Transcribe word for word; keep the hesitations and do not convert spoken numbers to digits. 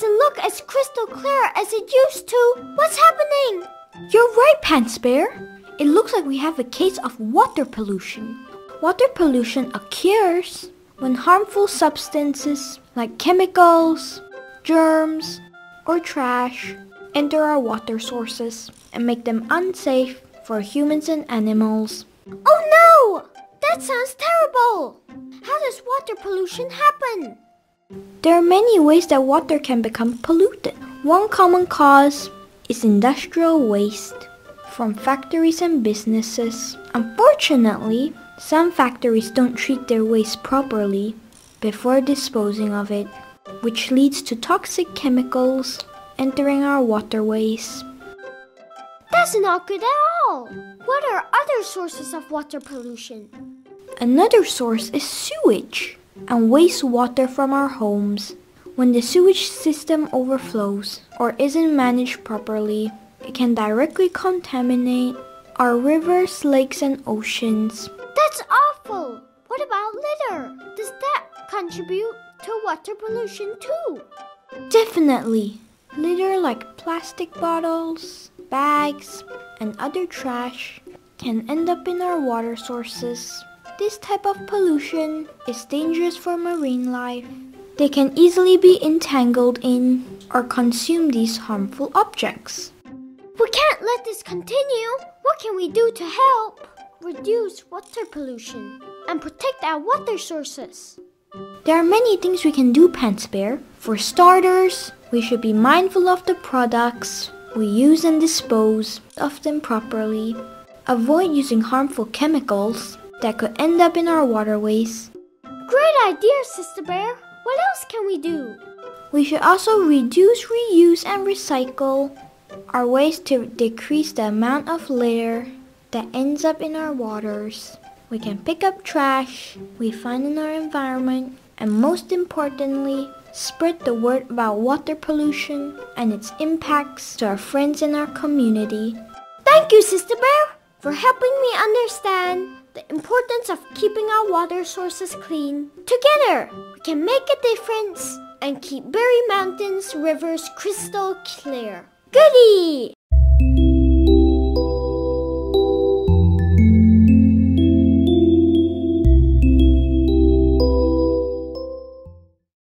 doesn't look as crystal clear as it used to. What's happening? You're right, Pants Bear. It looks like we have a case of water pollution. Water pollution occurs when harmful substances like chemicals, germs, or trash enter our water sources and make them unsafe for humans and animals. Oh no! That sounds terrible! How does water pollution happen? There are many ways that water can become polluted. One common cause is industrial waste from factories and businesses. Unfortunately, some factories don't treat their waste properly before disposing of it, which leads to toxic chemicals entering our waterways. That's not good at all! What are other sources of water pollution? Another source is sewage and wastewater from our homes. When the sewage system overflows or isn't managed properly, it can directly contaminate our rivers, lakes, and oceans. That's awful! What about litter? Does that contribute to water pollution too? Definitely. Litter like plastic bottles, bags, and other trash can end up in our water sources. This type of pollution is dangerous for marine life. They can easily be entangled in or consume these harmful objects. We can't let this continue. What can we do to help reduce water pollution and protect our water sources? There are many things we can do, Pants Bear. For starters, we should be mindful of the products we use and dispose of them properly. Avoid using harmful chemicals that could end up in our waterways. Great idea, Sister Bear. What else can we do? We should also reduce, reuse, and recycle our waste to decrease the amount of litter that ends up in our waters. We can pick up trash we find in our environment, and most importantly, spread the word about water pollution and its impacts to our friends in our community. Thank you, Sister Bear, for helping me understand the importance of keeping our water sources clean. Together, we can make a difference and keep Berry Mountain's rivers crystal clear. Goody!